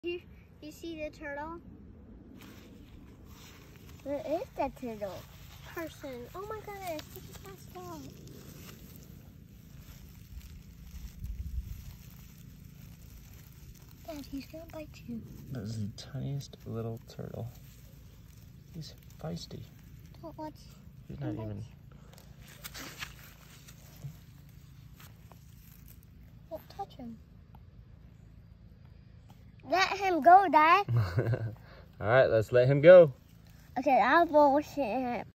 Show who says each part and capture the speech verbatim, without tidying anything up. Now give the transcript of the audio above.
Speaker 1: You, you see the turtle?
Speaker 2: Where is the turtle?
Speaker 1: Person. Oh my goodness, he just passed out. Dad, he's gonna bite you.
Speaker 3: That is the tiniest little turtle. He's feisty.
Speaker 1: Don't watch.
Speaker 3: He's not
Speaker 1: Don't
Speaker 3: even.
Speaker 1: watch. Don't touch him.
Speaker 2: Let him go, Dad.
Speaker 3: All right, let's let him go.
Speaker 2: Okay, I'll bullshit him.